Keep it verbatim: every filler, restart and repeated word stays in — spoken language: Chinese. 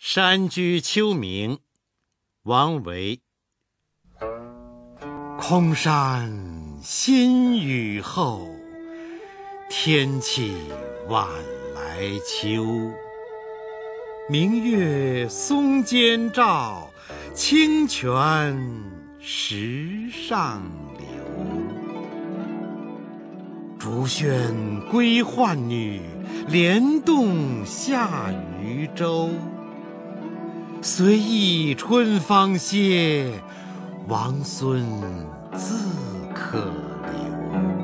山居秋暝，王维。空山新雨后，天气晚来秋。明月松间照，清泉石上流。竹喧归浣女，莲动下渔舟。随意春芳歇，王孙自可留。